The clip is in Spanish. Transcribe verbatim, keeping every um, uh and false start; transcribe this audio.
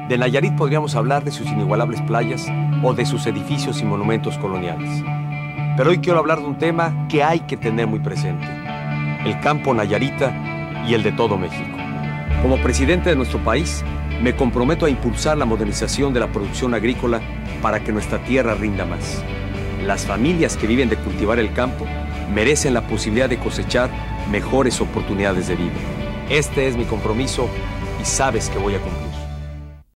De Nayarit podríamos hablar de sus inigualables playas o de sus edificios y monumentos coloniales. Pero hoy quiero hablar de un tema que hay que tener muy presente: el campo nayarita y el de todo México. Como presidente de nuestro país, me comprometo a impulsar la modernización de la producción agrícola para que nuestra tierra rinda más. Las familias que viven de cultivar el campo merecen la posibilidad de cosechar mejores oportunidades de vida. Este es mi compromiso y sabes que voy a cumplir.